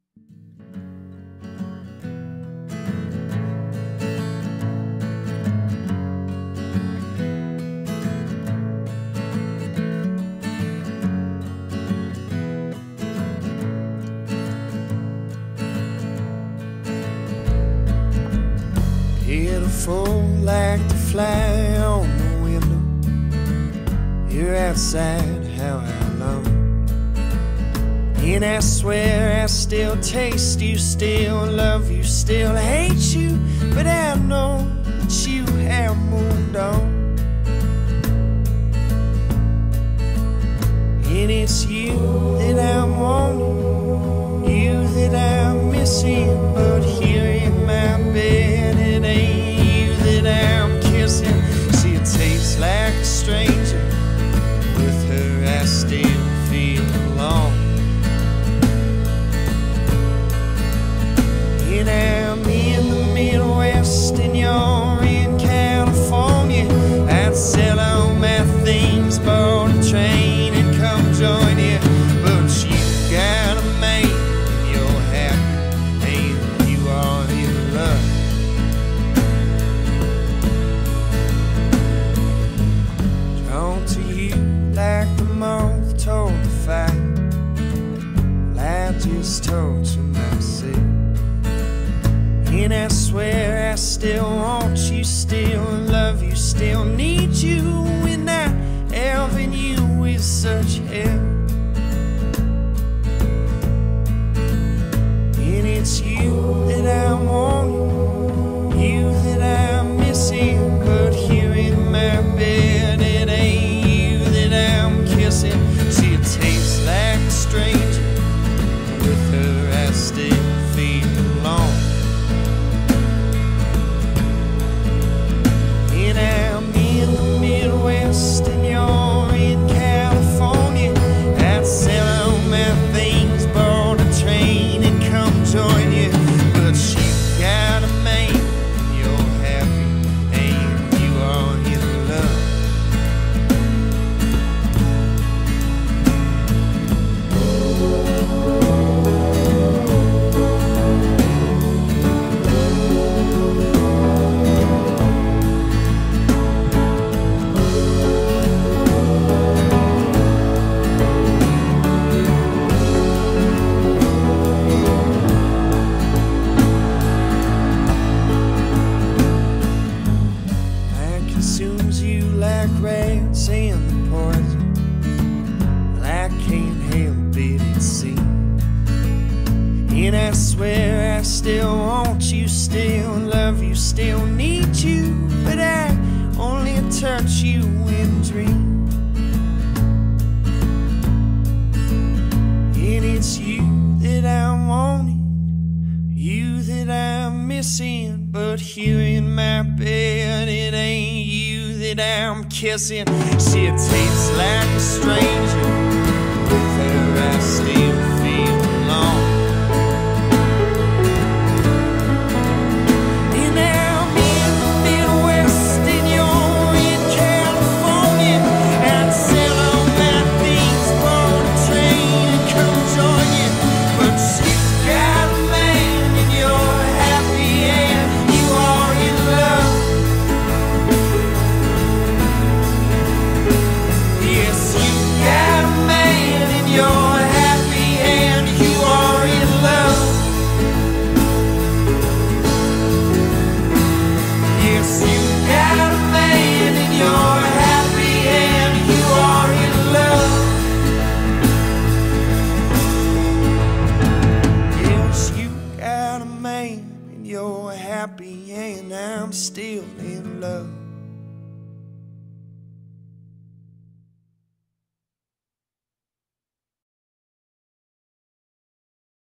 Pitiful like the fly on the window. You're outside, how I long. And I swear I still taste you, still love you, still hate you. But I know that you have moved on. And it's you that I'm wanting, you that I'm missing. But here in my bed, it ain't you that I'm kissing. See, it tastes like a stranger. With her I still feel alone. And I'm in the Midwest and you're in California. I'd sell all my things, board a train and come join you. But you got a man, you're happy, and you are in love. Drawn to you like the moth toward the fire. Well, I just torture myself. And I swear I still want you, still love you, still need you. And I helping you with such help. And it's you that I'm wanting, you that I'm missing. But here in my bed, it ain't you that I'm kissing. See, it tastes like a stranger. With her I still feel alone. And I'm in the Midwest and you're in California. I'd sell all my things, board a train and come join you. But you got a man, you're happy, and you are in love. Consumes you like rats and the poison. Well, I can't help it, it seems. And I swear I still want you, still love you, still need you. But I only touch you in dreams. And it's you that I'm wanting, you that I'm missing. But here in my bed, it ain't you that I'm kissing. See, it tastes like a stranger. With her I still feel alone. And I'm in the Midwest and you're in California. I'd sell all my things, board a train and come join you. But you got a man and you're happy and you are in love. Yes, you got a man and you're happy and you are in love. Yes, you got a man and you're happy and you are in love. Yes, you got a man and you're happy and I'm still in love.